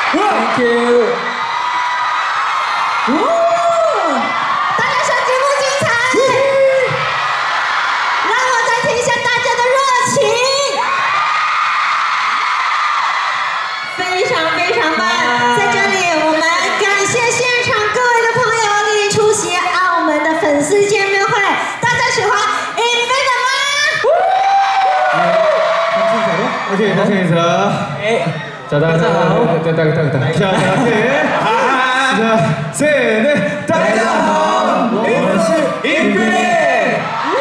Thank you。 大家说精不精彩？让我再听一下大家的热情，非常非常棒！在这里，我们感谢现场各位的朋友莅临出席澳门的粉丝见面会。大家喜欢 ENG 吗？ OK， 大家好。大家好，我们是 ENG。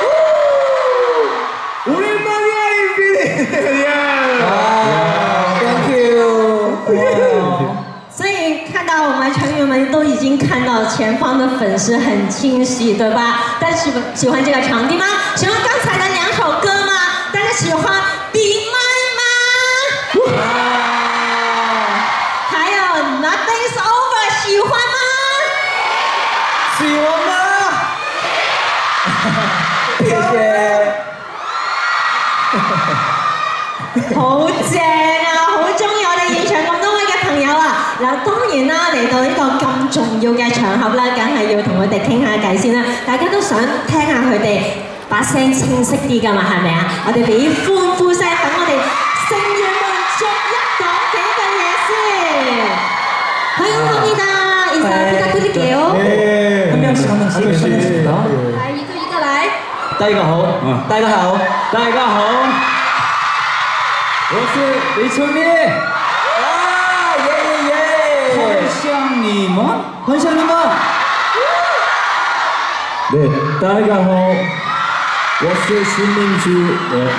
Thank you。 所以看到我们成员们都已经看到前方的粉丝很清晰，对吧？大家喜欢这个场地吗？喜欢刚才的2首歌吗？大家喜欢 Be Mine 吗？还有 Nothing's Over 喜欢吗？ 喜欢吗？谢谢。 好正啊！好中意我哋現場咁多位嘅朋友啊！嗱，當然啦，嚟到呢個咁重要嘅場合啦，梗係要同佢哋傾下偈先啦。大家都想聽下佢哋把聲清晰啲㗎嘛，係咪啊？我哋俾歡呼聲，等我哋成員們逐一講幾句嘢先。可以唔可以的？一個一個叫。 한 명씩。 來一個一個來。 大家好，大家好，大家好。我是李春烈。很像你吗？很像你吗？네，大家好，我是徐明珠。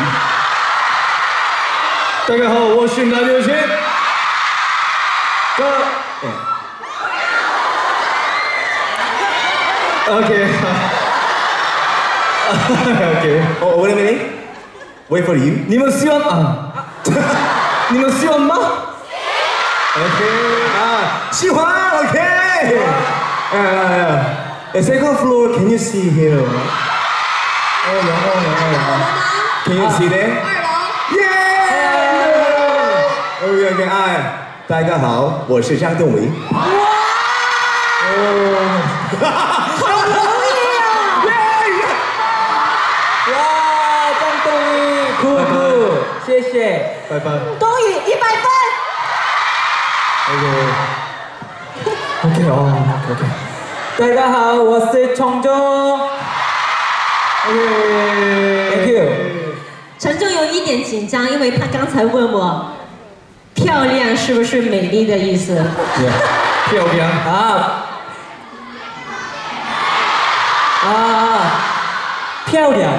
大家好，我是南流星。OK。OK。Oh, wait a minute. Wait for you. 你们喜欢啊？你们喜欢吗 ？OK。喜欢 OK。Second floor, can you see here? Can you see there? 2楼。Yeah. OK。大家好，我是张栋伟。谢谢，拜拜。 冬雨100分。 OK。大家好，我是崇中。Thank you。 陈仲有一点紧张，因为他刚才问我，漂亮是不是美丽的意思？ 漂亮啊！漂亮。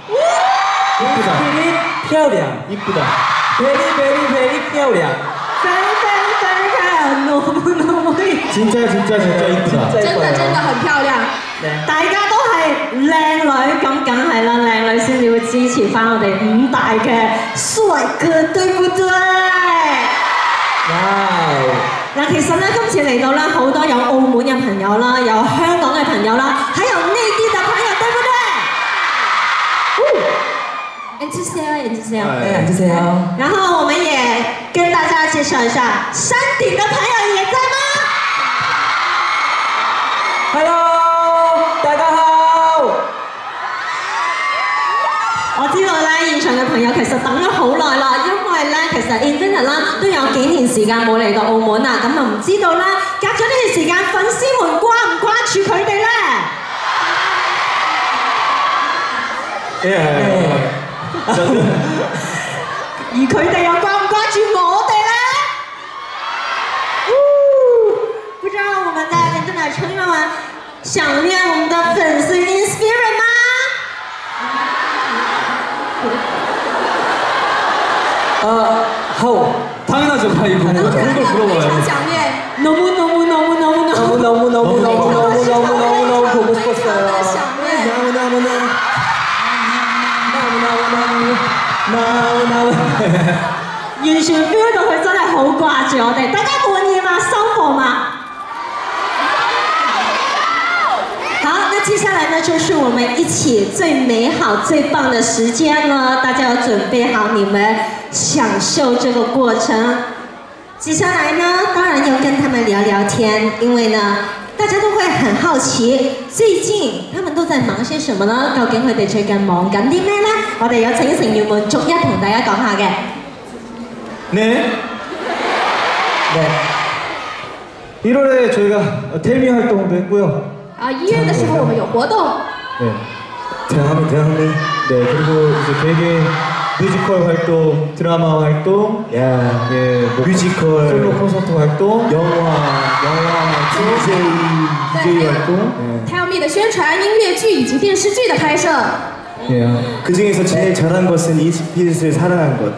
漂亮，이쁘다。very漂亮。very漂亮，너무 진짜 이쁘다。 真的很漂亮。大家都係靚女，咁梗係啦，靚女先至會支持翻我哋5大嘅帥哥，對不對？嗱，其實咧今次嚟到咧，好多有澳門嘅朋友啦，有香港嘅朋友啦，還有內地嘅朋友，對不對？NCC。然後我們也跟大家介紹一下，山頂的朋友也在嗎 ？Hello， 大家好。 我知道咧，現場嘅朋友其實等咗好耐啦，因為咧其實 ENG 啦都有幾年時間冇嚟到澳門啦，咁啊唔知道咧，隔咗呢段時間，粉絲們關唔關注佢哋咧？而佢哋又關唔關注我哋咧？不知道我們的 ENG 成員們想念我們的粉絲 in spirit 嗎？ 好，당연하죠. 이거 물어봐요. 너무 보고 싶었어요. 너무 完全 feel 到佢真係好掛住我哋，大家滿意嗎？收貨嗎？好，那接下來呢，就是我們一起最美好、最棒的時間了。大家要準備好，你們享受這個過程。 接下来呢，当然要跟他们聊聊天，因為呢，大家都會很好奇，最近他們都在忙些什麼呢？究竟佢哋最近忙緊啲咩呢？我哋有請成員們逐一同大家講下嘅。 네. 네. 1월에 저희가 텔미 활동도 했고요. 1月的时候我们有活动。 네. 대한민국. 네, 그리고 이제 되게 뮤지컬 활동, 드라마 활동, 예, 뭐 뮤지컬, 솔로 콘서트 활동, 영화, DJ 활동. Tell Me 的宣传、音乐剧以及电视剧的拍摄。 예. 그 중에서 제일 잘한 것은 이스피릿을 사랑한 것.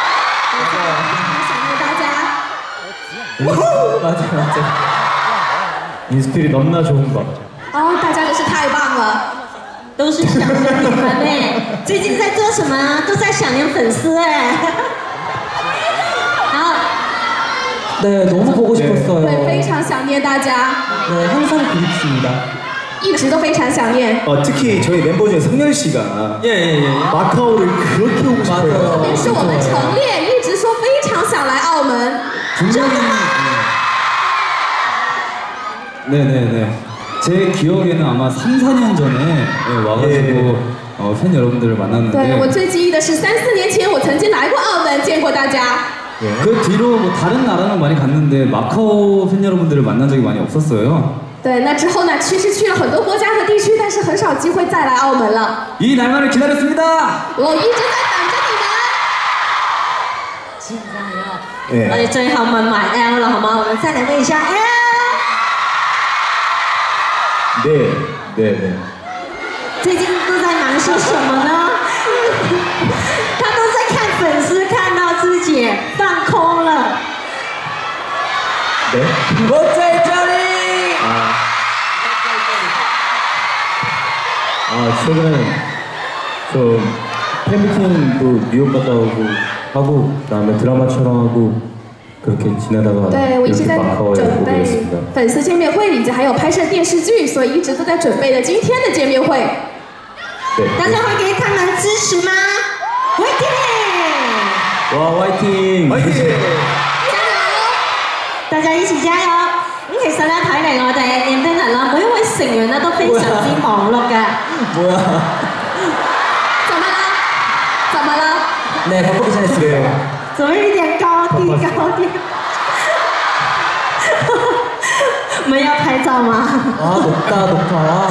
맞아. 인스피릿 너무나 좋은 것. 大家真是太棒了。 都是想着你们哎，最近在做什么啊？都在想念粉丝哎。好。 네, 너무 보고 싶었어요. 对，非常想念大家。 네, 항상 그립습니다. 一直都非常想念。 특히 저희 멤버 중에 성열 씨가 예. 마카오를 그렇게 오고 싶어요. 特别是我们成列一直说非常想来澳门。 네네네. 제 기억에는 아마 3, 4년 전에 와가지고 팬 여러분들을 만났는데. 对，我最记忆的是3、4年前我曾经来过澳门，见过大家。 그 뒤로 뭐 다른 나라는 많이 갔는데 마카오 팬 여러분들을 만난 적이 많이 없었어요. 对，那之后呢，其实去了很多国家和地区，但是很少机会再来澳门了。 이 날만을 기다렸습니다. 我一直在等着你们。 现在哦，我哋最後問埋 L 啦，好嗎？我們再來問一下 L。 네. 最近都在忙些什麼呢？他都在看粉絲，看到自己放空了。 네? 못在这里. 최근에 저 팬미팅도 뉴욕 갔다 오고 하고 그다음에 드라마 촬영하고 그렇게 지내다가 对，我一直在 마카오에 准 오게 备 됐습니다. 粉丝见面会，以及还有拍摄电视剧，所以一直都在准备着今天的见面会。 네. 大家會給他們支持嗎？ 와 화이팅! 加油！ 大家一起加油！咁其實咧睇嚟我哋 Infinite 啦，每一位成員咧都非常之忙碌嘅。 뭐야? 怎麼了？怎麼了？ 네, 바쁘게 지냈어요. 怎麼有點高啲？我們要拍照嗎？ 높다.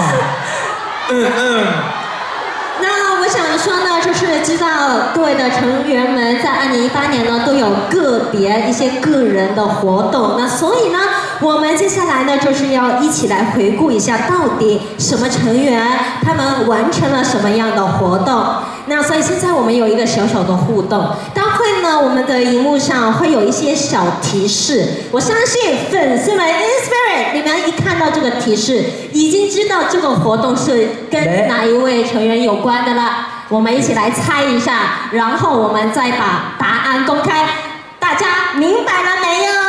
那我想說呢，就是知道各位的成員們在2018年呢都有個別一些個人的活動，那所以呢，我們接下來呢就是要一起來回顧一下到底什麼成員他們完成了什麼樣的活動。那所以現在我們有一個小小的互動，待會呢我們的熒幕上會有一些小提示，我相信粉絲們 Inspirit 你們一看到這個提示，已經知道這個活動是跟哪一位成員有關的了。我們一起來猜一下，然後我們再把答案公開，大家明白了沒有？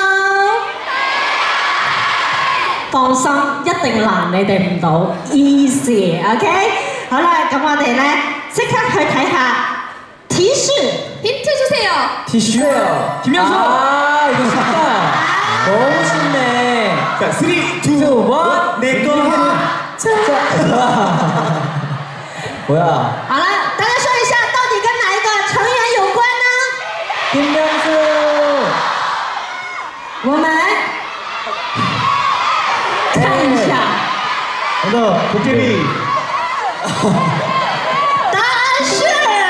放心，一定難你哋唔到 ，easy，OK？ 好啦，咁我哋咧即刻去睇下提示。 힌트 주세요. 티슈요. 김현수. 이거 쉽다. 너무 쉽네. 자, 3, 2, 1. 내 거 하나. 뭐야? 好了，大家說一下，到底跟哪一個成員有關呢？ 김현수. 我們看一下。 너 도깨비. 答案是。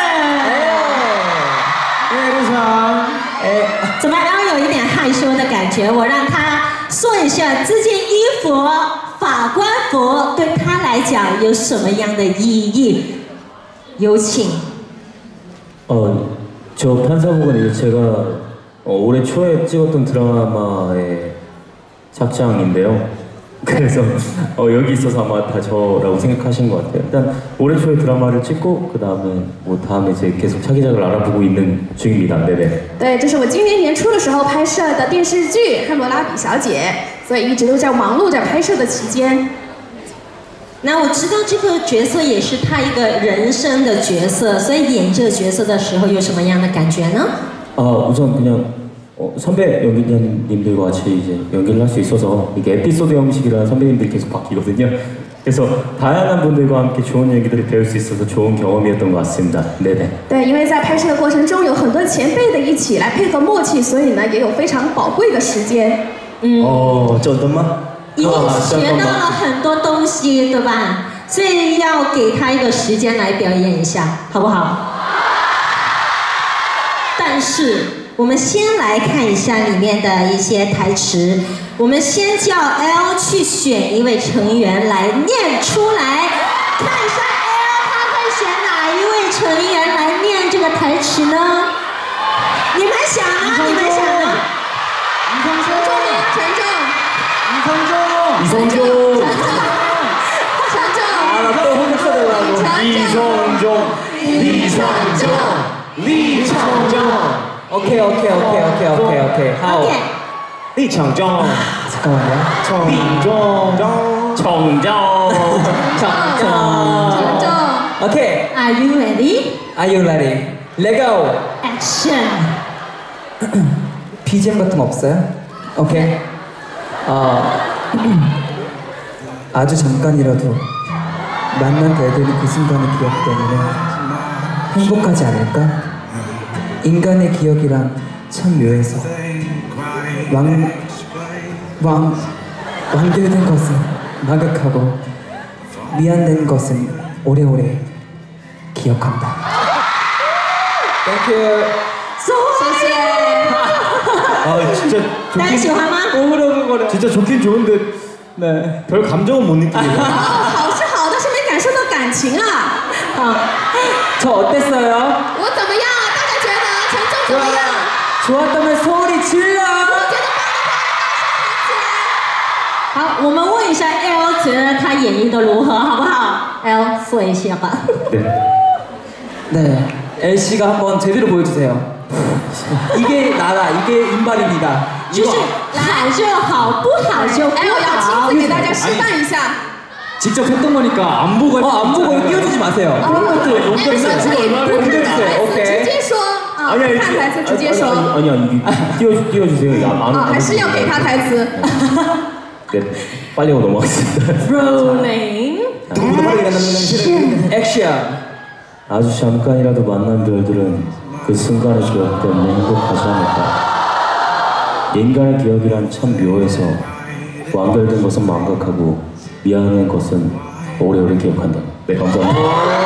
怎麼 L 有一點害羞的感覺？我讓他說一下這件衣服，法官服對他來講有什麼樣的意義？有請。 저 판사복은 이제 제가 올해 초에 찍었던 드라마의 착장인데요. 그래서 여기 있어서 아마 다 저라고 생각하신 것 같아요. 일단 올해 초에 드라마를 찍고 그 다음에 뭐 다음에 이제 계속 차기작을 알아보고 있는 중입니다. 네네. 对，这是我今年年初的时候拍摄的电视剧《汉谟拉比小姐》，所以一直都在忙碌着拍摄的期间。 那我知道这个角色也是他一个人生的角色，所以演这个角色的时候有什么样的感觉呢？ 우선 그냥 선배 연기자님들과 같이 이제 연기를 할 수 있어서 이게 에피소드 형식이라 선배님들이 계속 바뀌거든요. 그래서 다양한 분들과 함께 좋은 얘기들을 배울 수 있어서 좋은 경험이었던 것 같습니다. 네네. 对，因为在拍摄的过程中有很多前辈的一起来配合默契，所以呢也有非常宝贵的时间。 真的吗？ 一定学到了很多东西，对吧？所以要给他一个时间来表演一下，好不好？但是我们先来看一下里面的一些台词。我们先叫 L 去选一位成员来念出来，看一下 L 他会选哪一位成员来念这个台词呢？你们想呢？你们想呢？ 이성종. 아, 나 또 혼자 되려고. 이성종. 오케이. 하오. 리창종. 잠깐만요. 청정. 오케이. Are you ready? Are you ready? Let go. Action. BGM 같은 거 없어요? 오케이. 아주 잠깐이라도 만난 애들이 그 순간의 기억 때문에 행복하지 않을까? 인간의 기억이란 참 묘해서 완결된 것은 망각하고 미안된 것은 오래오래 기억한다. 땡큐. 진짜 大家喜欢吗？ 진짜 좋긴 좋은데 네. 별 감정은 못 느끼고. 好是好，但是没感受到感情啊。 저 어땠어요? 我怎么样？大家觉得陈忠怎么样？ 좋았다면 소리 질러. 好，我们问一下 L 觉得他演绎的如何，好不好 ？L 说一下吧。 네. L 씨가 한번 제대로 보여주세요. 이게 나다. 이게 인발입니다. 就是好就好，不好就不哎，我要好。 亲自给大家示范一下。 직접 했던 거니까 안 보고 안 보고 띄워주지 마세요. 哎，你说可以不看台词，直接说啊，不看台词直接说。 아니야 띄워주세요. 안 还是要给他台词。 네, 빨리 하고 넘어가겠습니다. Rolling. 액션. 아주 잠깐이라도 만난 별들은 그 순간의 기억 때문에 행복하지 않을까. 인간의 기억이란 참 묘해서 완결된 것은 망각하고 미안한 것은 오래오래 기억한다. 네, 감사합니다.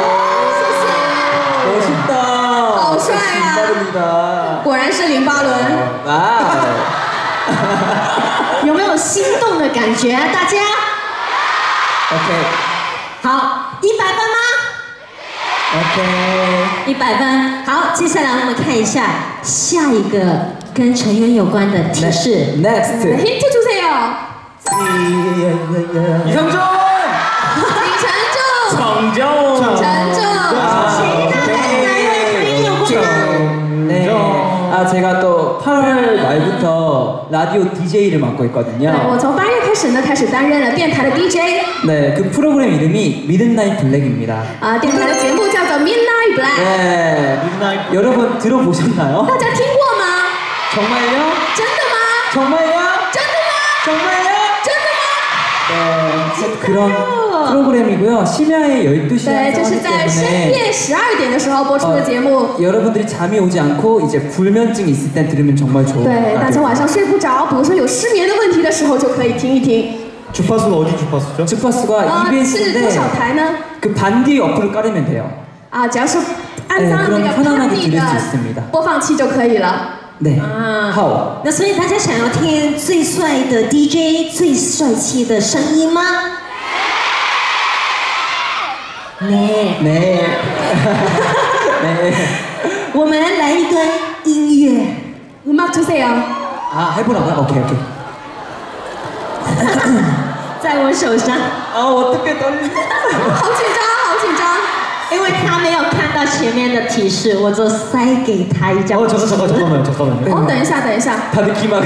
멋있다. 好帅啊！果然是08轮。 有没有心动的感觉？大家 OK 好，100分吗？ OK 100分。好，接下来我们看一下下一个跟成员有关的提示。 Next 힌트 주세요. 이성종. 이찬종. 정정. 찬종. 네. 아 제가 또 8월 말부터 라디오 DJ를 맡고 있거든요. 我从8月开始呢，开始担任了电台的 DJ。 네, 그 프로그램 이름이 Midnight Black입니다. 啊，电台的节目叫做 Midnight Black。 네, Midnight. 여러분 들어보셨나요? 大家听过吗？ 정말요? 真的吗？ 정말요? 真的吗？ 정말요? 真的吗？ 네, 그런 프로그램이고요. 심야에 12시에 对，这是在深夜12点的时候播出的节目。 여러분들이 잠이 오지 않고 이제 불면증이 있을 땐 들으면 정말 좋은 对，大家晚上睡不着，比如说有失眠的问题的时候，就可以听一听。 주파수는 어디 주파수죠? 주파수가 是多 EBS인데 少台呢？ 그 반디 어플을 깔으면 돼요. 啊，只要是安装那个 Pandy 的播放器就可以了。 네. 好。 那所以大家想要听最帅的 DJ、最帅气的声音吗？ 네. 네. 네. 我们来一段音乐。 음악 주세요. 아 해보라고요? 오케이. 在我手上。 아 어떻게 떨려? 好紧张，好紧张。 因为他没有看到前面的提示，我就塞给他一张。 잠깐만요. 哦，等一下，等一下。 다들 기마가.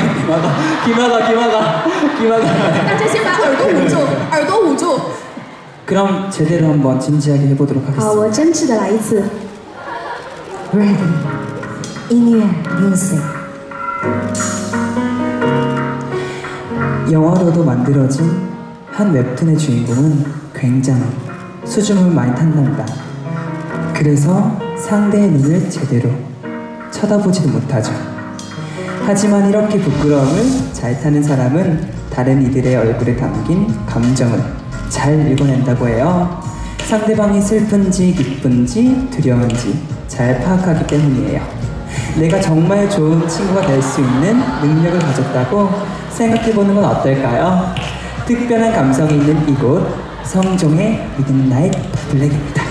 大家先把耳朵捂住，耳朵捂住。 그럼 제대로 한번 진지하게 해보도록 好， 하겠습니다. 我真挚的来一次。 Ready， 音乐 music。 영화로도 만들어진 한 웹툰의 주인공은 굉장히 수줍음을 많이 탔답니다. 그래서 상대의 눈을 제대로 쳐다보지도 못하죠. 하지만 이렇게 부끄러움을 잘 타는 사람은 다른 이들의 얼굴에 담긴 감정을 잘 읽어낸다고 해요. 상대방이 슬픈지 기쁜지 두려운지 잘 파악하기 때문이에요. 내가 정말 좋은 친구가 될 수 있는 능력을 가졌다고 생각해보는 건 어떨까요? 특별한 감성이 있는 이곳 성종의 미드나잇 블랙입니다.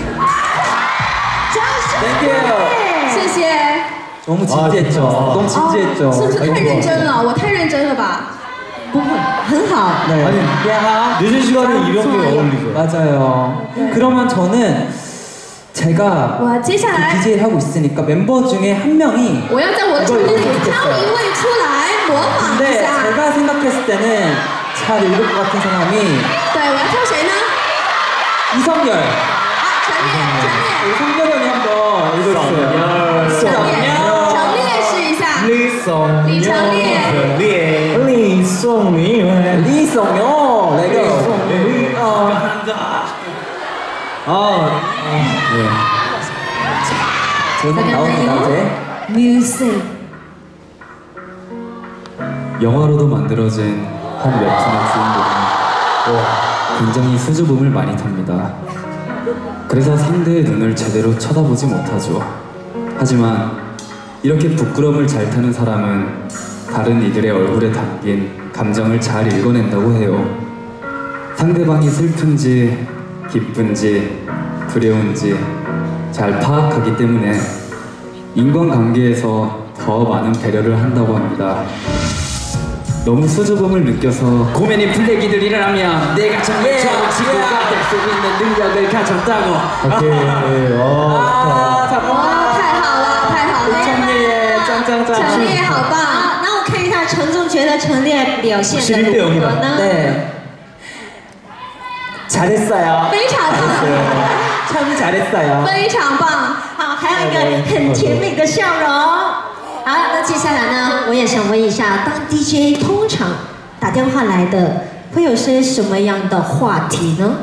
谢谢。 너무 진지했죠? 너무 진지했죠? 是不是太认真了？我太认真了吧？ 不会，很好。 네. 아니, 야, 늦은 시간에 이런 게 어울리죠. 맞아요. 그러면 저는 제가 我接下来 DJ를 하고 있으니까 멤버 중에 한 명이 我要在我的成绩里挑一位出来模仿一 근데 下。 제가 생각했을 때는 잘 읽을 것 같은 사람이 对，我要挑谁呢？ 이성열. 啊，陈烈，陈烈， 성열 형이 한번 읽어주세요. 陈烈，陈烈试一下。李成烈， 리송이회 이성열. 내가 네. 제목 나옵니다 이제. Music。 영화로도 만들어진 한 웹툰의 주인공은 굉장히 수줍음을 많이 탑니다. 그래서 상대의 눈을 제대로 쳐다보지 못하죠. 하지만 이렇게 부끄러움을 잘 타는 사람은 다른 이들의 얼굴에 담긴 감정을 잘 읽어낸다고 해요. 상대방이 슬픈지 기쁜지 두려운지 잘 파악하기 때문에 인간관계에서 더 많은 배려를 한다고 합니다. 너무 수줍음을 느껴서 고민이 블랙이들이라면 내가 정말 좋은 친구가 될 수 있는 능력을 가졌다고. 오케이. 哇，太好了，太好了， 陈烈짱짱짱. 陈烈好棒。 好，那我看一下陈总觉得陈烈表现的如何呢？ 네. 잘했어요. 非常棒， 참 잘했어요. 非常棒。 好，还有一个很甜美的笑容。好，那接下来呢，我也想问一下，当 DJ 通常打电话来的，会有些什么样的话题呢？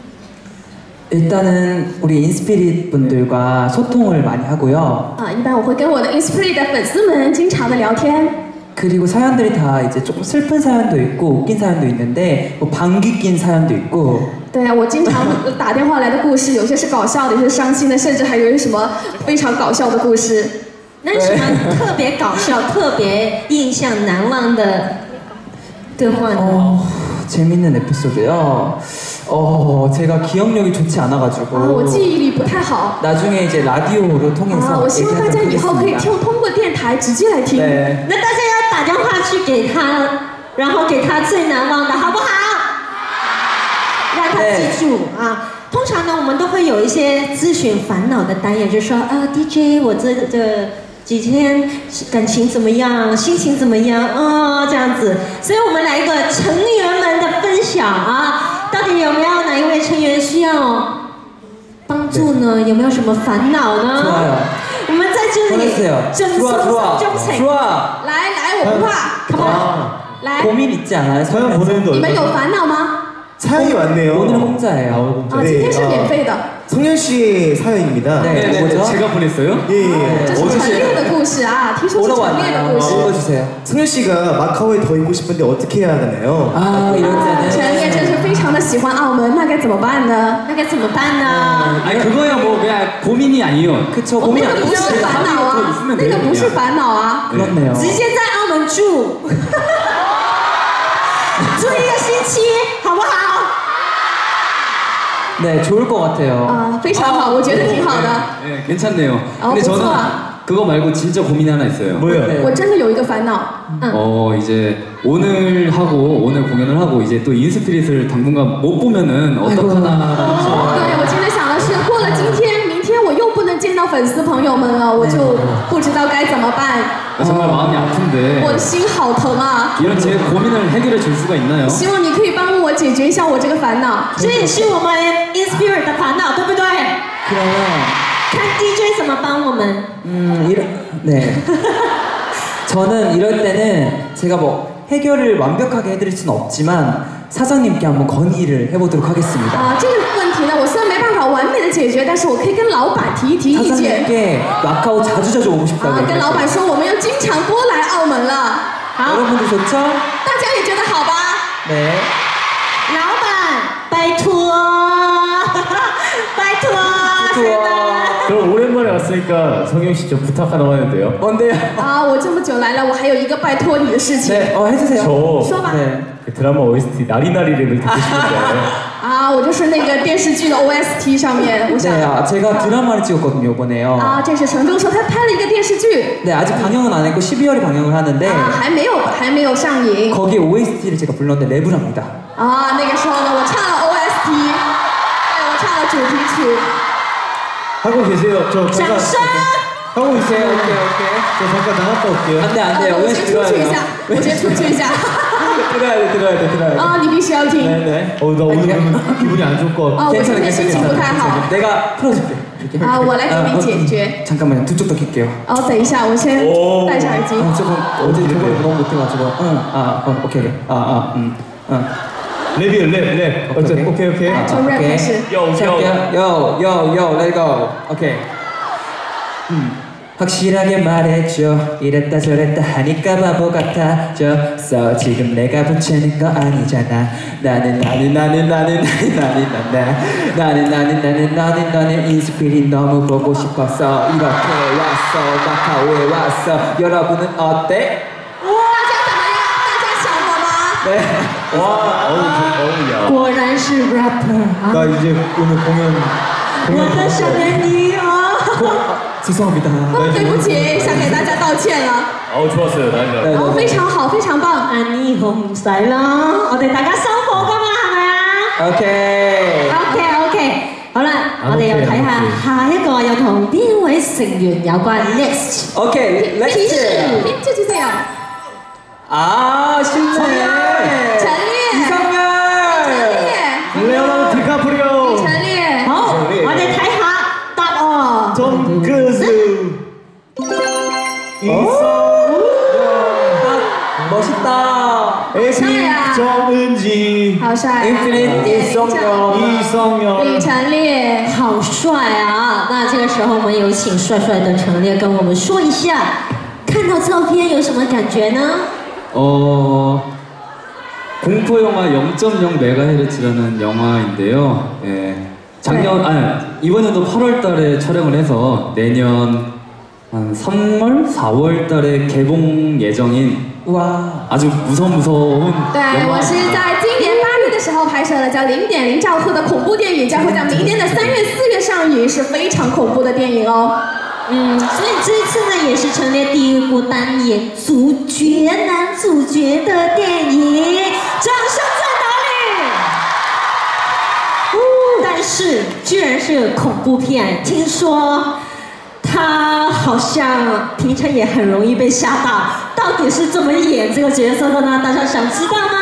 일단은 우리 인스피릿 분들과 소통을 많이 하고요. 啊，一般我会跟我的 Inspirit 的粉丝们经常的聊天。 그리고 사연들이 다 이제 조금 슬픈 사연도 있고 웃긴 사연도 있는데 뭐 방귀 낀 사연도 있고. 对啊，我经常打电话来的故事，有些是搞笑的，有些是伤心的，甚至还有一些什么非常搞笑的故事。 那什么特别搞笑、特别印象难忘的对话呢？ 재밌는 에피소드요. 제가 기억력이 좋지 않아가지고. 啊，我记忆力不太好。 나중에 이제 라디오로 啊， 통해서 我希望大家以后可以 얘기하도록 通过电台直接来听。 네. 那大家要打电话去给他，然后给他最难忘的，好不好？让他记住啊。通常呢，我们都会有一些咨询烦恼的单元，就说DJ， 我这几天感情怎么样，心情怎么样这样子。所以我们来一个成员们的分享啊，到底有没有哪一位成员需要帮助呢？有没有什么烦恼呢？ 좋아요. 我们在这里 보냈어요. 赠送 좋아. 忠诚。 좋아. 来来，我不怕，Come on，来， 고민 있지 않아요? 사연 보내는데 你们有 얼마나? 烦恼吗？ 사연이 왔네요. 오늘은 공짜예요. 啊，今天是免费的， 성현 씨 사연입니다. 네. 뭐죠? 제가 보냈어요? 예. 这是陈烈的故事啊，听说是 뭐라고 陈烈的 왔나요? 故事。 읽어주세요. 성현 씨가 마카오에 더 있고 싶은데 어떻게 해야 되나요? 아, 이럴 陈 때는 烈真是非常的喜欢澳门，那该怎么办呢？ 那该怎么办呢？ 아니 그거야 뭐 그냥 고민이 아니에요. 그쵸 那 고민 个 안 不是 해주세요. 烦恼啊，那个不是烦恼啊。 그렇네요. 直接在澳门住，住一个星期，好不好？ 네, 좋을 것 같아요. 啊，非常好，我觉得挺好的。 네, 괜찮네요. 어, 근데 저는 좋아. 그거 말고 진짜 고민이 하나 있어요. 뭐예요? 네. 我真的有一个烦恼， 이제 오늘 공연을 하고 이제 또 인스피릿을 당분간 못 보면은 어떡하나. 对我今天想的是，过了今天，明天我又不能见到粉丝朋友们了，我就不知道该怎么办， 정말 마음이 아픈데 我的心好疼啊！ 이런 제 고민을 해결해 줄 수가 있나요? 希望你可以帮我解决一下我这个烦恼。 这也是我们 Inspirit 的烦恼，对不对？ 그러면 看 DJ 怎么帮我们。 네. 저는 이럴 때는 제가 뭐 해결을 완벽하게 해드릴 수는 없지만 사장님께 한번 건의를 해보도록 하겠습니다. 啊，这个问题呢，我虽然没办法完美的解决，但是我可以跟老板提一提意见。 사장님께 마카오 자주 오고 싶다고. 啊，跟老板说我们要经常多来澳门了。好， 여러분들 좋죠? 大家也觉得好吧？ 네. 老板，拜托，拜托。 그럼 오랜만에 왔으니까 성경 씨 좀 부탁 하나 해도 돼요? 뭔데요? 啊，我这么久来了，我还有一个拜托你的事情。 네, 해주세요. 저 说吧。 네. 그 드라마 OST 나리나리를 듣고 싶은데 啊，我就是那个电视剧的 OST 上面，我想。 네, 제가 드라마를 찍었거든요 이번에요. 啊，这是陈忠说他拍了一个电视剧。 네, 아직 방영은 안 했고 12월에 방영을 하는데 啊，还没有上映。 거기에 OST를 제가 불렀는데 랩을 합니다. 啊，那个时候呢，我唱了 OST， 对，我唱了主题曲。 하고 계세요. 저 잠깐. 하고 있어요. 오케이. 저 잠깐 나갔다 올게요. 안 돼요. 我先出去一下，我先出去一下。 들어야 돼. 啊，你必须要听。 네. 나 오늘 기분이 안 좋을 것 같아. 啊，我今天心情不太好。 내가 풀어줄게. 啊，我来给你解决。 잠깐만요. 두 쪽 더 낄게요. 哦，等一下，我先戴上耳机。 조금 어제 저걸 너무 못해가지고. 오케이. 랩이요, 랩. 오케이. 从 rap 开始。 Yo, let go. 오케이. 확실하게 말해줘. 이랬다 저랬다 하니까 바보 같아졌어. 지금 내가 붙이는 거 아니잖아. 나는 인스피리 너무 보고 싶었어. 이렇게 왔어. 마카오에 왔어. 여러분은 어때? 大家怎么样？大家想我吗？ 네. 와 어우야 果然是 rapper 啊！ 나 이제 오늘 공연 我的小年你哦。 죄송합니다. 对不起，想给大家道歉了。 어우 좋았어요 나리나리 哦，非常好，非常棒。 安妮好唔使啦，我哋大家收貨噶嘛，係咪啊 오케이. ？OK， 好啦，我哋又睇下下一個又同邊位成員有關 Next。 오케이. 提示， 렛츠. 就这样。 아, 신나네. 陈烈， 이성열. 레오나르도 디카프리오. 陈烈。 好，我哋睇下答案。 톰 크루즈. 멋있다. 에픽 정은지. 好帅啊！ Infinite 이성열. 李陈烈。 好帅啊！那这个时候我们有请帅帅的陈烈跟我们说一下，看到照片有什么感觉呢？ 공포 영화 0.0MHz라는 영화인데요. 이번 연도 8월달에 촬영을 해서 내년 한 3월, 4월달에 개봉 예정인 와. 아주 무서운 对，我 영화. 是在今年8月的时候拍摄的，叫《0.0兆赫》的恐怖电影，将会在明年的3月、4月上映，是非常恐怖的电影哦。 所以这一次呢，也是陈烈第一部担演男主角的电影，掌声在哪里？但是居然是恐怖片，听说他好像平常也很容易被吓到，到底是怎么演这个角色的呢？大家想知道吗？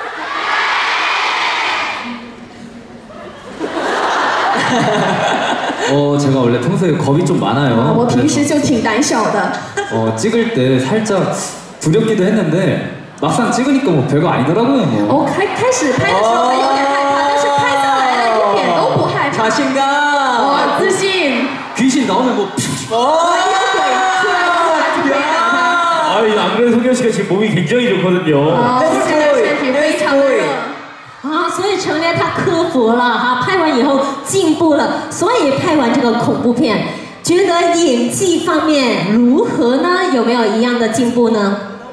제가 원래 평소에 겁이 좀 많아요. 我平时就挺胆小的。 찍을 때 살짝 두렵기도 했는데 막상 찍으니까 뭐 별거 아니더라고요. 뭐. 我开始拍的时候还有点害怕，但是拍下来了一点都不害怕。 자신감. 我自信。 귀신 나오면 뭐 有鬼出来我就会害怕。 안 그래도 성경 씨가 지금 몸이 굉장히 좋거든요 现在身体非常的热。 所以陈烈他克服了哈，拍完以后进步了，所以拍完这个恐怖片，觉得演技方面如何呢？有没有一样的进步呢？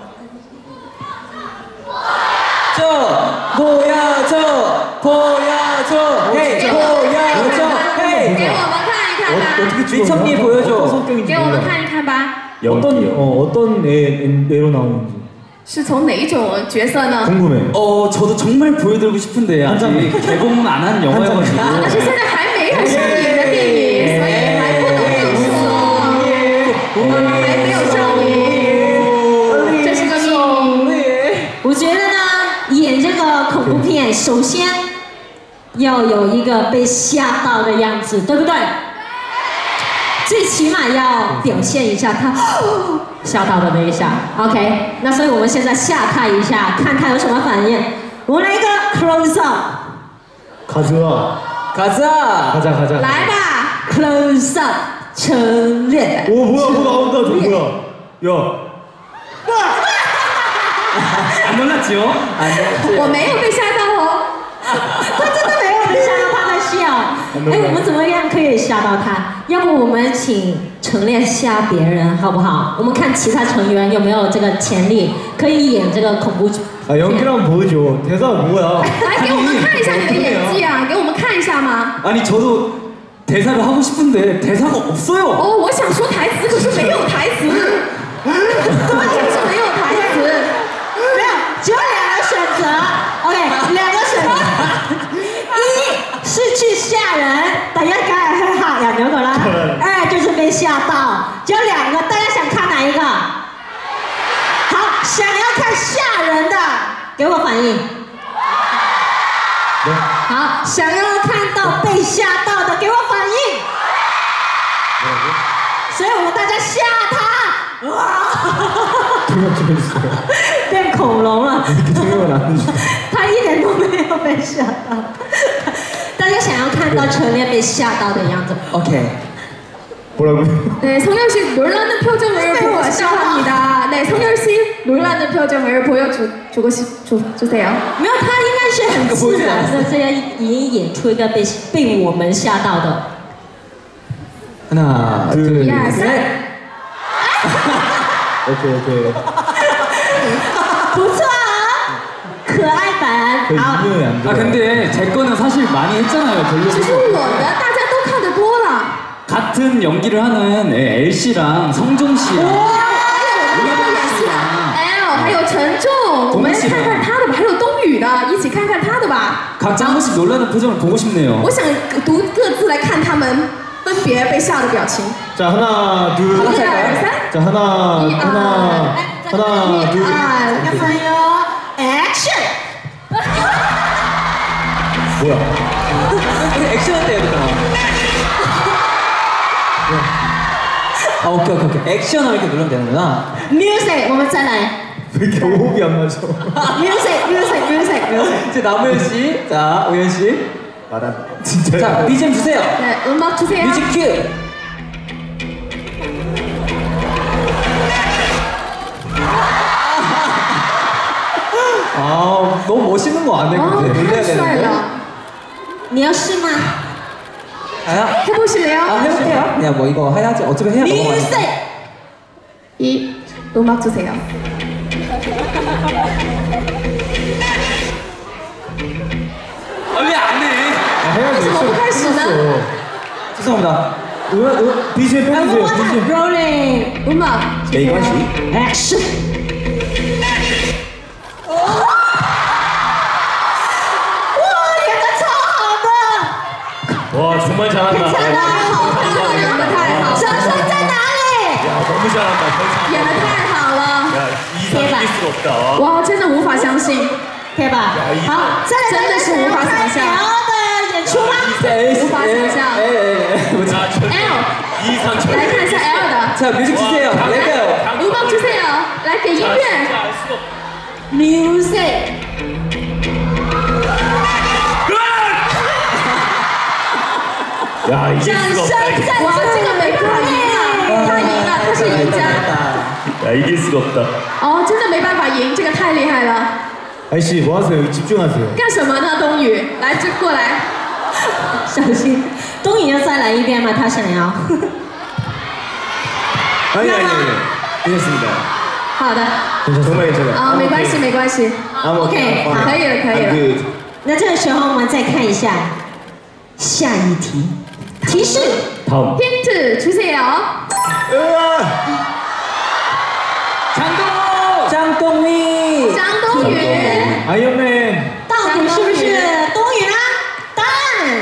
보여줘. 헤이, 보여줘. 헤이. 给我们看一看吧， 리청님 보여줘. 给我们看一看吧， 어떤 애로 나오는지 是从哪一种角色呢？ 궁금해. 저도 정말 보여드리고 싶은데 아직 개봉 안 한 영화여가지고 但是现在还没有上映的电影，所以还不能够说，还没有上映，这是个秘密。 我觉得呢，演这个恐怖片，首先要有一个被吓到的样子，对不对？ 最起码要表现一下他吓到的那一下。OK， 那所以我们现在吓他一下，看他有什么反应。我们来一个 close up。 가자. 가자. 来吧 ，close up， 陈列。 오 뭐야 뭐 나온다 저 뭐야? 야. 안 놀랐지요? 我没有被吓到哦。 他真的没有被吓到，他在笑。哎，我们怎么样可以吓到他？要不我们请陈列吓别人好不好？我们看其他成员有没有这个潜力可以演这个恐怖片。 아 연기랑 보여줘. 대사 뭐야? 来给我们看一下你的演技啊，给我们看一下吗？ 아니 저도 대사를 하고 싶은데 대사가 없어요. 哦，我想说台词，可是没有台词，关键是没有台词。 没有，只有2个选择。OK， 2个选择。一是去吓人，大家梗係去嚇人嗰個啦。2就是被嚇到，只有2個，大家想看哪一個？好，想要看嚇人的，給我反應。好，想要看到被嚇到的，給我反應。所以我們大家嚇他。哇！变恐龙了，他一点都没有被吓到。大家想要看到陈列被吓到的样子。 오케이. 뭐라고요? 네, 성열 씨 놀라는 표정을 보고 시작합니다. 네, 성열 씨 놀라는 표정을 보여주고 주세요. 没有，他应该是很自然的，这样已经演出一个被我们吓到的。 하나, 둘, 셋. 오케이. 不错啊，可爱版。好， 아 근데 제 거는 사실 많이 했잖아요. 其实 별로. 我的大家都看得多了。 같은 연기를 하는 L 씨랑 성종 씨랑 还有演戏的 L， 还有陈重，我们看看他的吧，还有冬雨的，一起看看他的吧。 각자 한 번씩 놀라는 표정을 보고 싶네요. 我想读各自来看他们分别被吓的表情。 자 하나 둘. 1、2、3。 자 하나 둘. 잠깐만요. 액션. 뭐야? 액션 해야 되잖아. 아 오케이. 액션을 이렇게 누르면 되는구나. Music， 我们再来。 왜 이렇게 호흡이 안 맞아? Music。 이제 남우현 씨, 자 우현 씨. 말아. 진짜. 자 BGM 주세요. 네, 음악 주세요. 뮤직 큐. 아 너무 멋있는 거 안 해. 哦， 근데 太 놀래야 帅 되는데. 了。 你要试吗 아, 해보실래요? 아 해볼게요. 그냥 뭐 이거 해야지. 어차피 해야 넘어가니까. Music。 이 음악 주세요. 왜 안 해? 해야지. 为什么不开始呢？ 죄송합니다. BGM 빼주세요. BGM. Rolling。 음악 내 관시. Action。 와 정말 잘한다. 太好看了，演的太好， 掌声在哪里？ 야 너무 잘한다. 演的太好了， 야 이상 이길 수가 없다. 哇，真的无法相信， 可以吧？好，再来真的是无法想象 L 的演出吗？ 无法想象。 L， 이상 来看一下 L 的， 자 뮤직 주세요. 레벨. 음악 주세요. 来给音乐。 Music。 야 이길 掌 수가 声 없다. 在哇，这个没办法赢啊，他赢了，他是赢家。 야 이길 수가 없다. 哦，真的没办法赢，这个太厉害了。 아저씨 뭐 하세요? 집중하세요. 干什么呢，冬雨？来，这过来。 小心，东影要再来一遍吗？他想要。 아니 괜찮습니다. 好的， 정말 괜찮아요. 啊，没关系，没关系。 OK，好， 可以了，可以了。 good. 那这个时候我们再看一下下一题，提示 다음. 힌트 주세요. 장동민. 张冬雨， 아이언맨. 到底是不是东影啊？答案。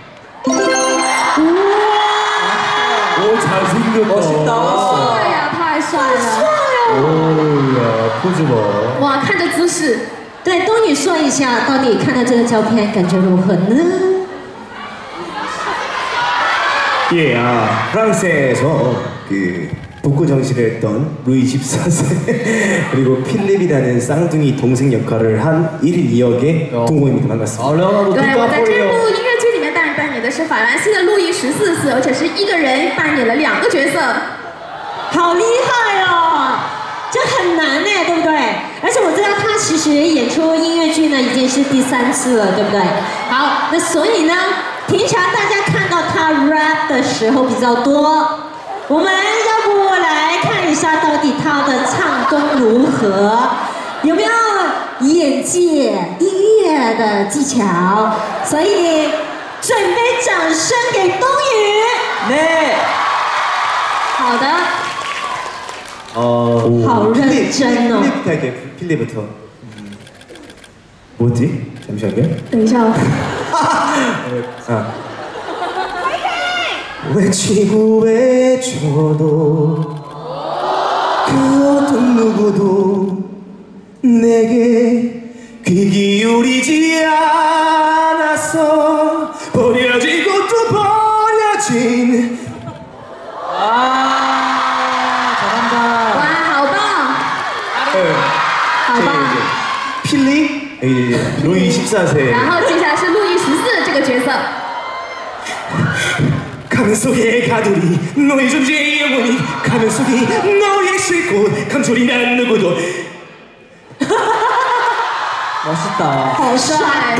오 잘생겼다. 멋있다. 帅呀，太帅了！ 오야 포즈 봐. 哇，看这姿势， 对，东影说一下，到底看到这个照片感觉如何呢？ 예, 프랑스에서 그 북구 정시를 했던 루이 14세 그리고 필립이라는 쌍둥이 동생 역할을 한 1인 2역의 동호입니다. 반갑습니다. 对，我在这部音乐剧里面扮演的是法兰西的路易14世，而且是一个人扮演了2个角色。 好厉害哦！这很难呢，对不对？而且我知道他其实演出音乐剧呢已经是第3次了，对不对？好，那所以呢，平常大家看到他 rap 的时候比较多，我们要不来看一下到底他的唱功如何，有没有演技、音乐的技巧？所以准备掌声给冬雨。 네. 好的。 好认真哦。 필립부터 할게요. 필립부터. 뭐지? 잠시만요. 等一下哦。 외치고 외쳐도 그 어떤 누구도 내게 귀 기울이지 않았어. 버려지고 또 버려진. 哇，好棒！好棒！ 필립, 루이 14세. 然后接下来是路易14这个角色。 가면 속에 가두리 너의 존재의 영원히 가면 속이 너의 쉴곳 감소리란 누구도. 멋있다. 好帅！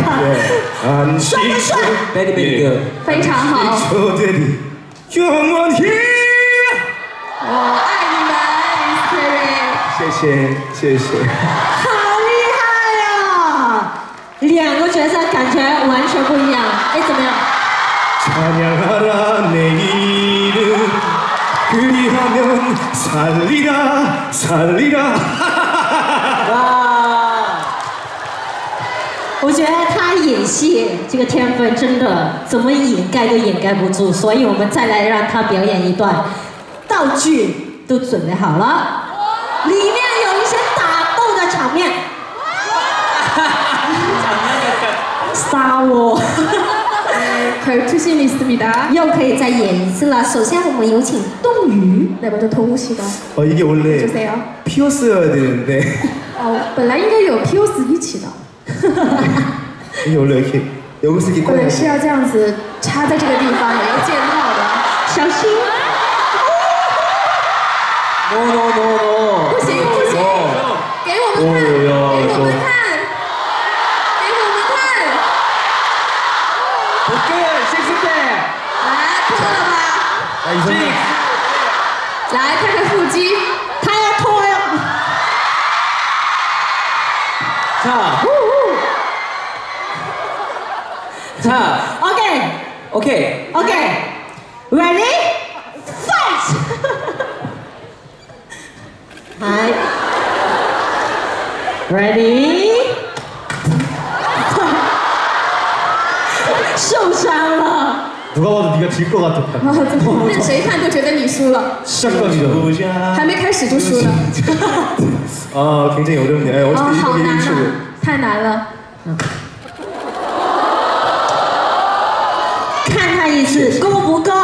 안식처 Very very good. 非常好。 안식처들이 영원히. 我爱你们 ，Spirit。 谢谢。 好厉害哦！2个角色感觉完全不一样。哎，怎么样？ 찬양하라 내 이름 그리하면 살리라 살리라. 我觉得他演戏这个天分真的怎么掩盖都掩盖不住，所以我们再来让他表演一段，道具都准备好了，里面有一些打斗的场面。杀我！ 결투신이 있습니다. 又可以再演一次了。首先我们有请冬雨。 네, 먼저 동우 씨가. 이게 원래 주세요. 피어스여야 되는데. 本来应该有 피오스 一起的。 이게 원래 이렇게 여기서 이렇게 本来是要这样子插在这个地方，有一个剑套的。 小心！ No no no no. 不行不行，给我们看，给我们看，给我们看。 오케이, 식스 때. 来，脱了吧。来看看腹肌， 他要脱了。 자. 자. OK 오케이. OK Ready Fight はい Ready 受伤了。 누가 봐도 네가 질 것 같았다. 那谁看都觉得你输了， 시작까지죠. 还没开始就输了。 굉장히 어렵네요. 好难啊，太难了。 看他一次够不够？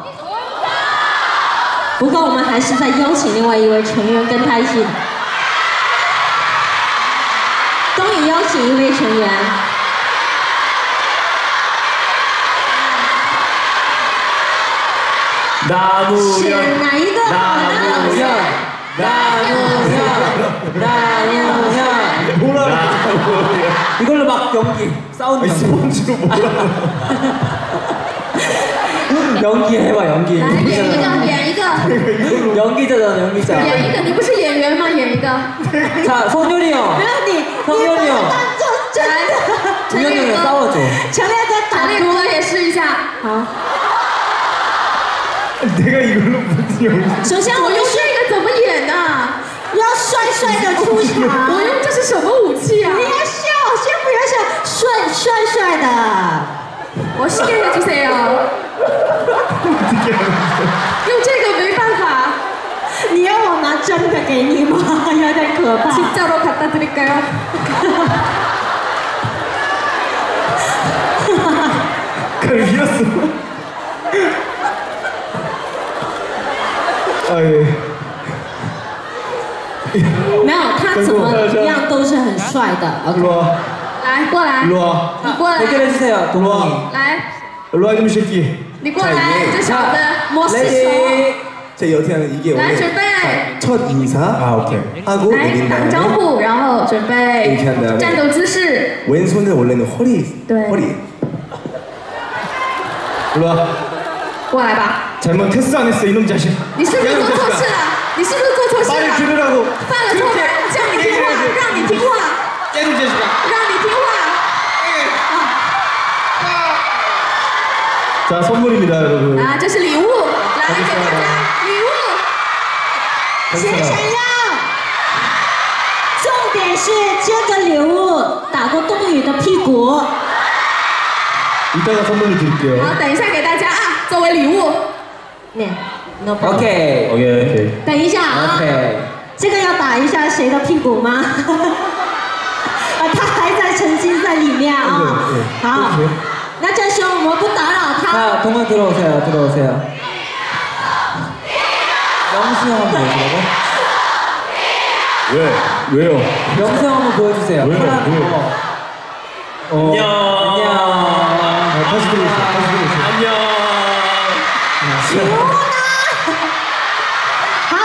不够，我们还是再邀请另外一位成员跟他一起。冬雨邀请一位成员。 选哪一个好呢？ 나무야. 이걸로 막 연기 싸우는 스펀지로 뭐라. 연기 해봐 연기. 来演一个，演一个， 연기자잖아 연기자. 演一个，你不是演员吗？演一个。 자 성렬이 형. 没有你，你 성렬이 把它 형. 当做真的。 준영이 형이랑 싸워줘. 强烈在打打猎哥也试一下。好。 내가 이걸로 무슨 연기? 首先我用这个怎么演的？ 要帅帅的出场。 我用这是什么武器啊？ 不要笑，先不要笑，帅的。 我试验주세요。用这个没办法。 你要我拿真的给你吗？有点可怕。 진짜로 갖다 드릴까요? 그걸 이겼어. 怎么样都是很帅的。OK， 来过来， 일로 와. 你过来， 해결해 주세요, 동원이. 来， 일로 와 이놈 새끼. 你过来，这小子， 摩斯手， 자 어떻게 하는 이게 来 원래 准备， 첫 인사 오케이. 하고 来 내린 打个招 다음에 呼，然后准备 이렇게 한 다음에 战斗姿势， 왼손은 원래는 허리. 네. 허리. 일로 와. 过来吧。 잘못했어 안 했어 이놈 자식. 你是不是做错事了？你是不是做错事 말을 了？ 들으라고. 犯了错误，叫你听话，让你听话， 깨놈 자식아. 让你听话。 자 선물입니다 여러분. 啊，这是礼物，来给大家礼物。 谁想要？重点是这个礼物打过冬雨的屁股。 이따가 선물을 드릴게요. 好，等一下给大家啊，作为礼物。 No problem。 오케이. 오케이. 等一下啊， 오케이. 这个要打一下谁的屁股吗？他还在沉浸在里面啊。好，那这时候我们不打扰他。 자, 동원 들어오세요, 들어오세요. 영수 형 한번 보여주라고? 왜? 왜요? 영수 형 한번 보여주세요. 왜요? 하나, 왜요? 안녕. 안녕. 다시 들어오세요. 다시 들어오세요. 안녕. 好，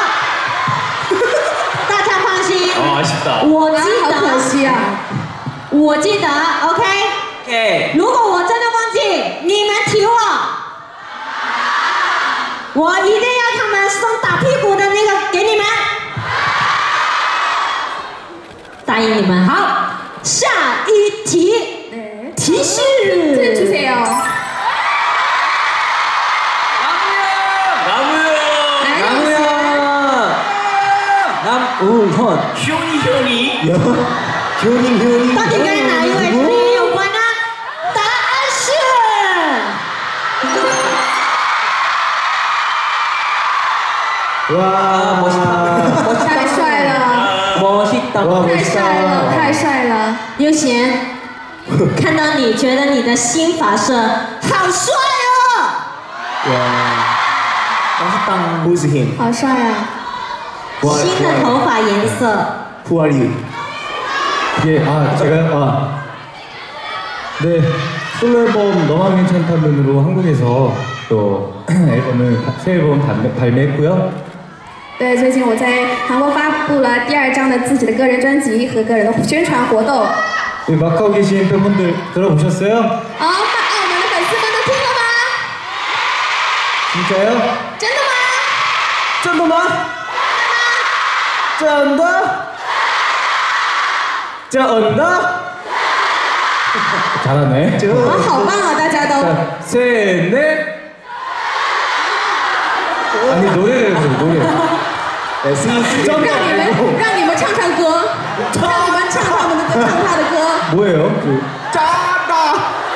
大家放心， 아쉽다. 我记好可得， 惜啊。 我记得 ，OK。 오케이. 如果我真的忘记，你们提我，我一定要他们送打屁股的那个给你们，答应你们。好，下一题， 네. 提示。 주세요. 남우현. 야, 효니. 到底跟哪一位成员有关呢？答案是。 와, 멋있다. 太帅了， 멋있다. 와, 太帅了， 멋있다. 太帅了！ 悠贤，看到你觉得你的新发色好帅哦。 멋있다. Who's him? 好帅啊！ 新的头发颜色。 Who are you? 예, 제가요? 네, 솔로 앨범 너만 괜찮다면으로 한국에서 또 앨범을 새 앨범 발매했고요. 对，最近我在韩国发布了第2张的自己的个人专辑和个人的宣传活动。 네, 마카오 계신 팬분들 들어보셨어요? 好，我们的粉丝们都听了吗？ 진짜요? 真的吗？ 짠더마? 짠다? 짠다? 잘하네. 啊，好棒啊，大家都。 자, 셋, 넷. 아니 노래를 해요, 노래. 네, 스윙. 让你们唱唱歌，让你们唱他的歌。 뭐예요? 짠다.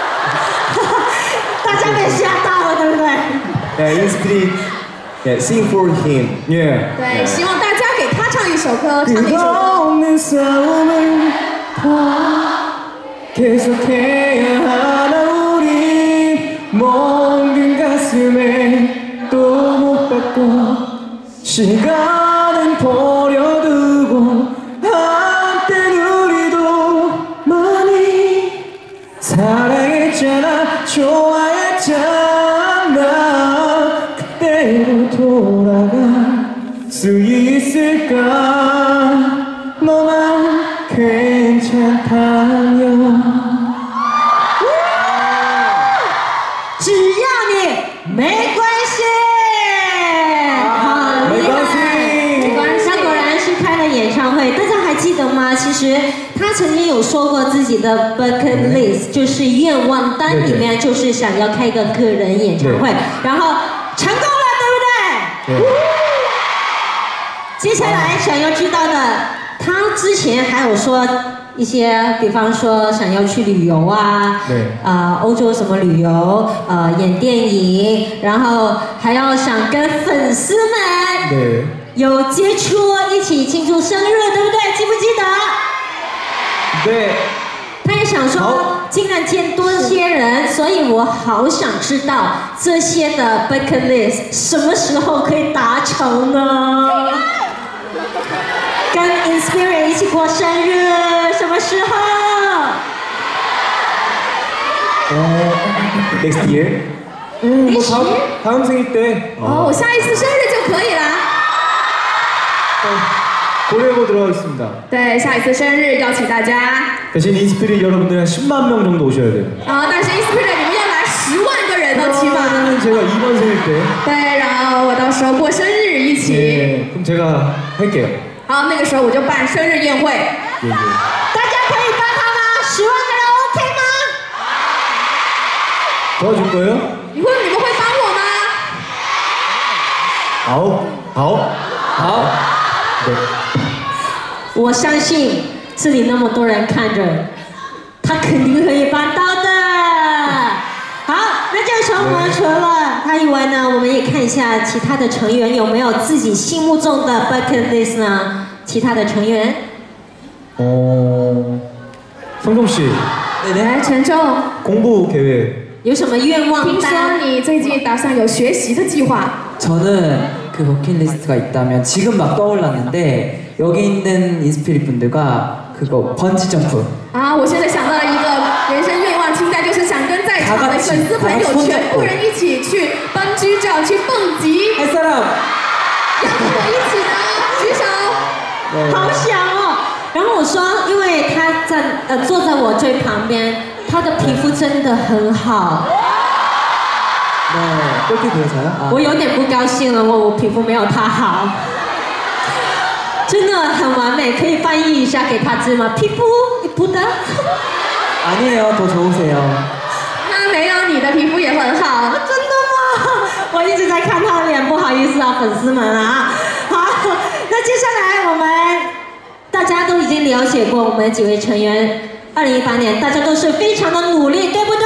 大家被吓到了，对不对？ 네, in street. 네, sing for him. 예. 对，希望大家给他唱一首歌，唱一首歌。 없는 싸움을 계속해야 하나 우리 멍든 가슴에 또 못 받고 시간은 버려두고 한때 우리도 많이 사랑했잖아 좋아했잖아 그때로 돌아갈 수 있을까 너만 괜찮다면 只要你没关系。好厉害，没关系。他果然是开了演唱会，大家还记得吗？其实他曾经有说过自己的 bucket list， 就是愿望单里面就是想要开一个个人演唱会，然后成功了，对不对？接下来想要知道的，他之前还有说一些，比方说想要去旅游啊，欧洲什么旅游，演电影，然后还要想跟粉丝们有接触，一起庆祝生日，对不对？记不记得？ 对。 他也想说，尽量见多些人，所以我好想知道这些的 bucket list 什么时候可以达成呢？ 跟 Inspirit 一起过生日，什么时候 Next year. 뭐 다음 생일 때. 我下一次生日就可以啦。 고려해보 들어가겠습니다. 对，下一次生日邀请大家。 대신 인스피릿 여러분들 한 10만 명 정도 오셔야 돼요. 但是 Inspirit 你们要来10万个人都起码。 제가 이번 생일 때. 对，然后我到时候过生日一起。 네, 그럼 제가 할게요. 好，那个时候我就办生日宴会。 예, 예. 大家可以帮他吗？10万个人 OK 吗？ 도와줄 거예요? 你们会帮我吗？ 好。네. 我相信这里那么多人看着，他肯定可以办到的。好，那这时候我们除了他以外呢，我们也看一下其他的成员有没有自己心目中的 bucket list 呢？其他的成员。 성종 씨. 来，陈仲， 공부 계획. 有什么愿望听说你最近打算有学习的计划？ 저는 그 버킷리스트가 있다면 지금 막 떠올랐는데 여기 있는 인스피릿 분들과 그거 번지 점프. 我现在想到了一个人生愿望清单，就是想跟在场的粉丝朋友全部人一起去蹦居照，去蹦极。 할 사람. 要跟我一起的举手。 好想哦。然后我说，因为他坐在我最旁边，他的皮肤真的很好。 네, 그렇게 그러세요? 我有点不高兴了，我皮肤没有他好，真的很完美，可以翻译一下给他知吗？皮肤이쁘다？ 아니에요, 더 좋으세요. 那没有，你的皮肤也很好。 真的吗？我一直在看他的脸，不好意思啊，粉丝们啊。好，那接下来我们大家都已经了解过我们几位成员，2018年大家都是非常的努力，对不对？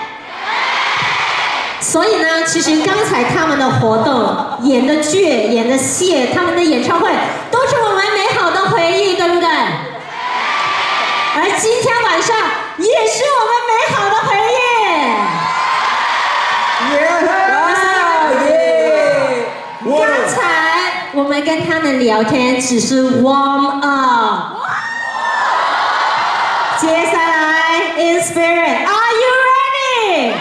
所以呢，其实刚才他们的活动、演的剧、演的戏、他们的演唱会，都是我们美好的回忆，对不对？而今天晚上也是我们美好的回忆。刚才我们跟他们聊天只是 warm up， 接下来 Inspirit， Are you ready？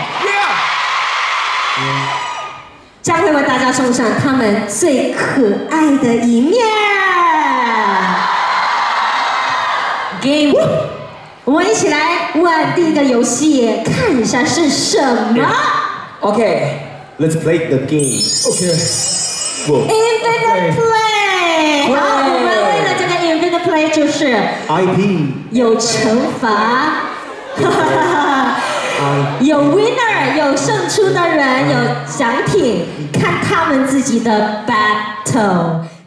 将会为大家送上他们最可爱的一面。Game， 我们一起来玩第一个游戏，看一下是什么。 Okay. Let's play the game. Okay. Infinite Play。好，我们为了这个 Infinite Play 就是 IP. 有惩罚。有 winner， 有胜出的人，有奖品，看他们自己的 battle。